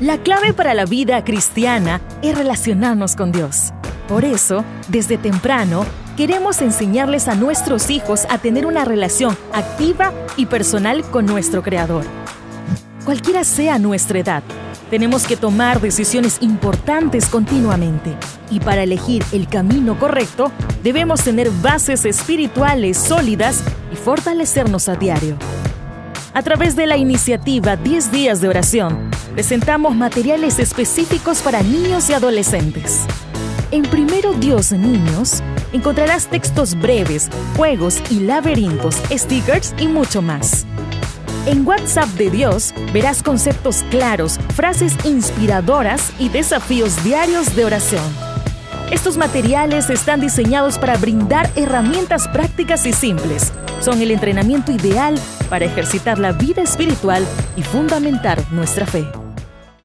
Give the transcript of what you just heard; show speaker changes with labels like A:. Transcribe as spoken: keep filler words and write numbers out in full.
A: La clave para la vida cristiana es relacionarnos con Dios. Por eso, desde temprano, queremos enseñarles a nuestros hijos a tener una relación activa y personal con nuestro Creador. Cualquiera sea nuestra edad, tenemos que tomar decisiones importantes continuamente. Y para elegir el camino correcto, debemos tener bases espirituales sólidas y fortalecernos a diario. A través de la iniciativa diez días de oración, presentamos materiales específicos para niños y adolescentes. En Primero Dios Niños, encontrarás textos breves, juegos y laberintos, stickers y mucho más. En WhatsApp de Dios verás conceptos claros, frases inspiradoras y desafíos diarios de oración. Estos materiales están diseñados para brindar herramientas prácticas y simples. Son el entrenamiento ideal para ejercitar la vida espiritual y fundamentar nuestra fe.